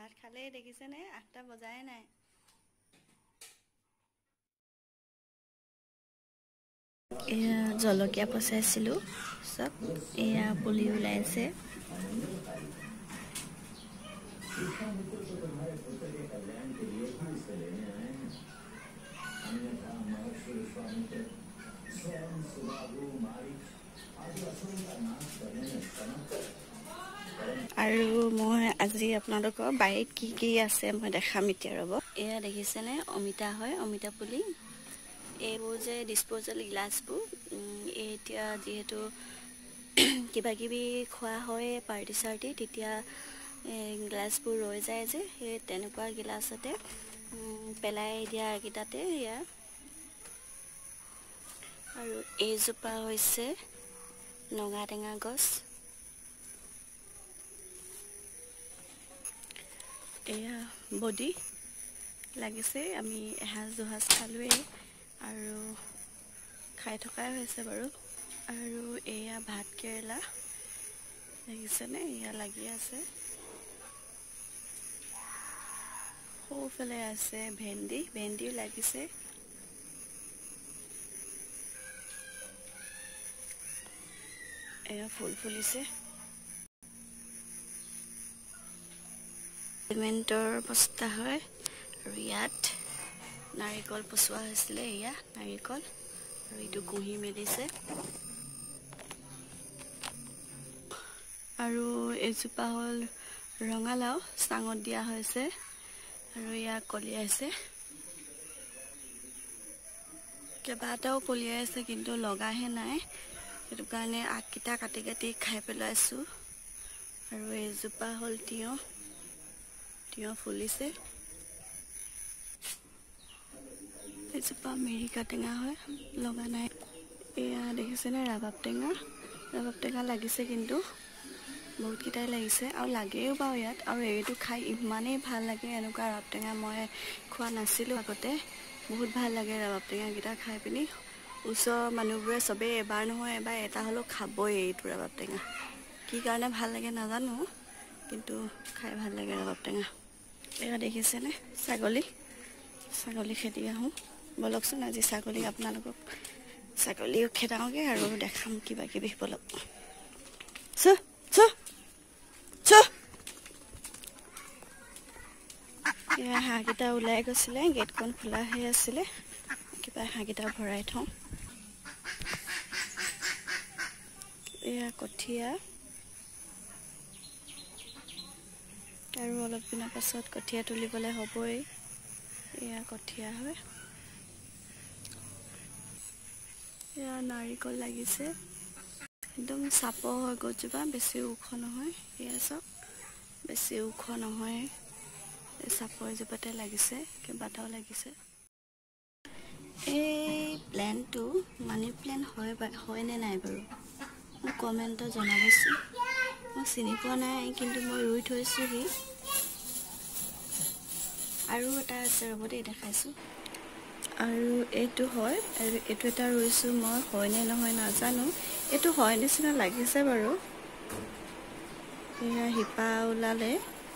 ভাত খালেই দেখিছেনে 8টা বজাই নাই এয়া জলকীয়া পচাইছিলোঁ সব এয়া পুলি ওলাইছে আৰু মই আজি আপোনালোকৰ বাৰীত কি আছে মই দেখাম এতিয়া ৰ'ব এয়া দেখিছেনে অমিতা হয় অমিতা পুলি এইবোৰ যে ডিসপোজেল গ্লাছবোৰ এতিয়া যেহেতু কিবা কিবি খোৱা হয় পাৰ্টি চাৰ্টি তেতিয়া গ্লাছবোৰ ৰৈ যায় যে সেই তেনেকুৱা গ্লাছতে পেলাই দিয়া গিটাতে ইয়া আৰু এইজোপা হৈছে নগা টেঙা গছ এয়া বডি লাগিছে আমি এহাজ দুহাজ খালোৱে আৰু খাই থকাই হৈছে বাৰু আৰু এয়া ভাত কেৰেলা দেখিছেনে এয়া লাগি আছে সোঁফালে আছে ভেন্দিও লাগিছে এয়া ফুল ফুলিছে চিমেণ্টৰ বস্তা হয় আৰু ইয়াত নাৰিকল পচোৱা হৈছিলে এয়া নাৰিকল আৰু এইটো কুঁহি মেলিছে আৰু এইজোপা হ'ল ৰঙালাও চাঙত দিয়া হৈছে আৰু ইয়াক কলিয়াইছে কেইবাটাও কলিয়াইছে কিন্তু লগাহে নাই সেইটো কাৰণে আগকেইটা কাটি কাটি খাই পেলাইছোঁ আৰু এইজোপা হ'ল তিয়ঁহ ফুলিছে এইজোপা মেৰিকা টেঙা হয় লগা নাই এয়া দেখিছেনে ৰাবাব টেঙা লাগিছে কিন্তু বহুত কেইটাই লাগিছে আৰু লাগেও বাৰু ইয়াত আৰু এইটো খাই ইমানেই ভাল লাগে এনেকুৱা ৰাবাব টেঙা মই খোৱা নাছিলোঁ আগতে বহুত ভাল লাগে ৰাবাব টেঙাকেইটা খাই পিনি ওচৰৰ মানুহবোৰে চবেই এবাৰ নহয় এবাৰ এটা হ'লেও খাবই এইটো ৰাবাব টেঙা কি কাৰণে ভাল লাগে নাজানো কিন্তু খাই ভাল লাগে ৰাবাব টেঙা এয়া দেখিছেনে ছাগলী খেদি আহোঁ বলকচোন আজি ছাগলী আপোনালোকক ছাগলীও খেদাওঁগৈ আৰু দেখাম কিবা কিবি বলক হাঁহকেইটা ওলাই গৈছিলে গেটখন খোলা হৈ আছিলে কিবা হাঁহকেইটা ভৰাই থওঁ এয়া কঠীয়া আৰু অলপ দিনৰ পাছত কঠীয়া তুলিবলৈ হ'বই এয়া কঠীয়া হয় এয়া নাৰিকল লাগিছে একদম চাপৰ হয় গছজোপা বেছি ওখ নহয় এয়া চব বেছি ওখ নহয় চাপৰ জোপাতে লাগিছে কেইবাটাও লাগিছে এই প্লেনটো মানি প্লেন হয় নে নাই বাৰু মোক কমেণ্টত জনাবচোন মই চিনি পোৱা নাই কিন্তু মই ৰুই থৈছোঁহি আৰু এটা আছে ৰ'ব দেই দেখাইছোঁ আৰু এইটো হয় আৰু এইটো এটা ৰুইছোঁ মই হয়নে নহয় নাজানো এইটো হয় নিচিনা লাগিছে বাৰু এয়া শিপা ওলালে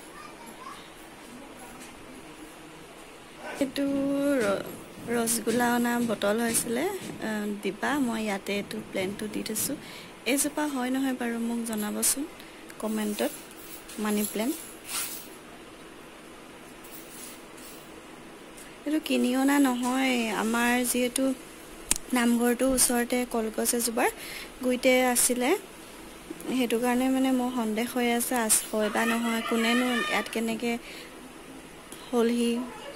এইটো ৰসগোল্লা অনা বটল হৈছিলে দিবা মই ইয়াতে এইটো প্লেনটো দি থৈছোঁ এইজোপা হয় নহয় বাৰু মোক জনাবচোন কমেণ্টত মানি প্লেন এইটো কিনি অনা নহয় আমাৰ যিহেতু নামঘৰটোৰ ওচৰতে কলগছ এজোপাৰ গুৰিতে আছিলে সেইটো কাৰণে মানে মোৰ সন্দেহ হৈ আছে হয় বা নহয় কোনেনো ইয়াত কেনেকৈ হ'লহি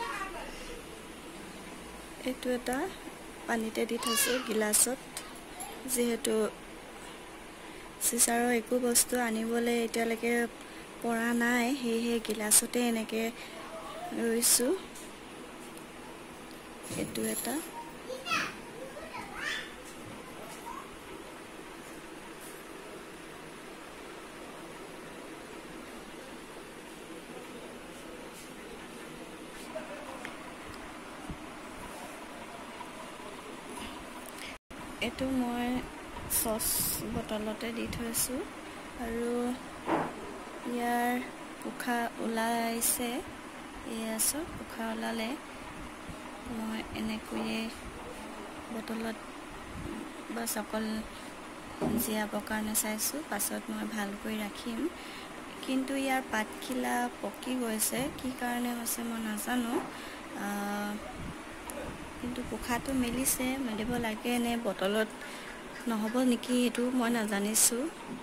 এইটো এটা পানীতে দি থৈছোঁ গিলাচত যিহেতু চিচাৰৰ একো বস্তু আনিবলৈ এতিয়ালৈকে পৰা নাই সেয়েহে গিলাচতে এনেকৈ ৰুইছোঁ এইটো এটা এইটো মই চচ বটলতে দি থৈছোঁ আৰু ইয়াৰ পোখা ওলাইছে এয়া চব পোখা ওলালে মই এনেকৈয়ে বটলত বাছ অকল জীয়াবৰ কাৰণে চাইছোঁ পাছত মই ভালকৈ ৰাখিম কিন্তু ইয়াৰ পাতখিলা পকি গৈছে কি কাৰণে হৈছে মই নাজানো কিন্তু পোখাটো মেলিছে মেলিব লাগে নে বটলত নহ'ব নেকি সেইটো মই নাজানিছোঁ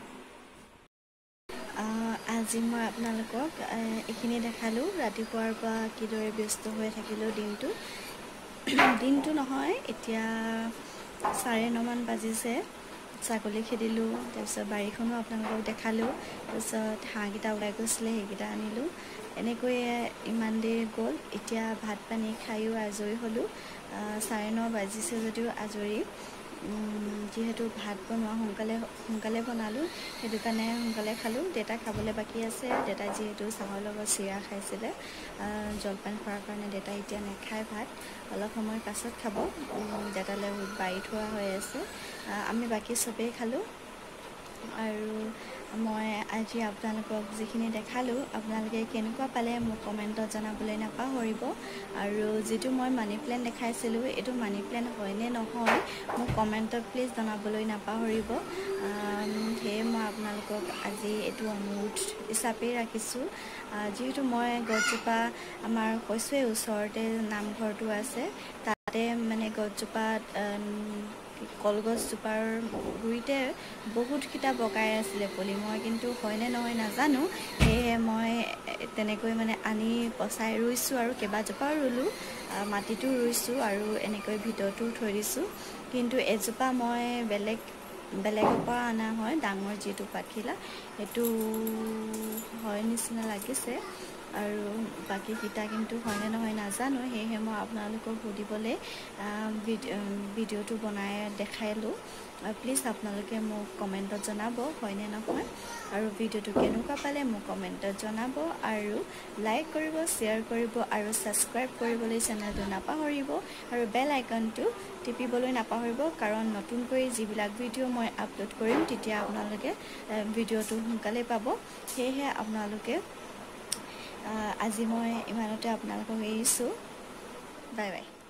আজি মই আপোনালোকক এইখিনি দেখালোঁ ৰাতিপুৱাৰ পৰা কিদৰে ব্যস্ত হৈ থাকিলোঁ দিনটো নহয় এতিয়া 9:30 মান বাজিছে ছাগলী খেদিলোঁ তাৰপিছত বাৰীখনো আপোনালোকক দেখালোঁ তাৰপিছত হাঁহকেইটা ওলাই গৈছিলে সেইকেইটা আনিলোঁ এনেকৈয়ে ইমান দেৰি গ'ল এতিয়া ভাত পানী খায়ো আজৰি হ'লোঁ 9:30 বাজিছে যদিও আজৰি যিহেতু ভাত বনোৱা সোনকালে বনালোঁ সেইটো কাৰণে সোনকালে খালোঁ দেউতা খাবলৈ বাকী আছে দেউতাই যিহেতু চাহৰ লগত চিৰা খাইছিলে জলপান খোৱাৰ কাৰণে দেউতাই এতিয়া নাখায় ভাত অলপ সময় পাছত খাব দেউতালৈ বাঢ়ি থোৱা হৈ আছে আমি বাকী চবেই খালোঁ আৰু মই আজি আপোনালোকক যিখিনি দেখালোঁ আপোনালোকে কেনেকুৱা পালে মোক কমেণ্টত জনাবলৈ নাপাহৰিব আৰু যিটো মই মানি প্লেণ্ট দেখাইছিলোঁ এইটো মানি প্লেণ্ট হয়নে নহয় মোক কমেণ্টত প্লিজ জনাবলৈ নাপাহৰিব সেয়ে মই আপোনালোকক আজি এইটো অনুৰোধ হিচাপেই ৰাখিছোঁ যিহেতু মই গছজোপা আমাৰ কৈছোঁৱেই ওচৰতে নামঘৰটো আছে তাতে মানে গছজোপাত কলগছজোপাৰ গুৰিতে বহুতকেইটা বগাই আছিলে পুলি মই কিন্তু হয়নে নহয় নাজানো সেয়ে মই তেনেকৈ মানে আনি পচাই ৰুইছোঁ আৰু কেইবাজোপাও ৰুলোঁ মাটিটো ৰুইছোঁ আৰু এনেকৈ ভিতৰতো থৈ দিছোঁ কিন্তু এজোপা মই বেলেগৰ পৰা অনা হয় ডাঙৰ যিটো পাতখিলা সেইটো হয় নিচিনা লাগিছে আৰু বাকীকেইটা কিন্তু হয়নে নহয় নাজানো সেয়েহে মই আপোনালোকক সুধিবলৈ ভিডিঅ'টো বনাই দেখালোঁ প্লিজ আপোনালোকে মোক কমেণ্টত জনাব হয়নে নহয় আৰু ভিডিঅ'টো কেনেকুৱা পালে মোক কমেণ্টত জনাব আৰু লাইক কৰিব শ্বেয়াৰ কৰিব আৰু ছাবস্ক্ৰাইব কৰিবলৈ চেনেলটো নাপাহৰিব আৰু বেল আইকনটো টিপিবলৈ নাপাহৰিব কাৰণ নতুনকৈ যিবিলাক ভিডিঅ' মই আপলোড কৰিম তেতিয়া আপোনালোকে ভিডিঅ'টো সোনকালে পাব সেয়েহে আপোনালোকে আজি মই ইমানতে আপোনালোকক এৰিছোঁ বাই বাই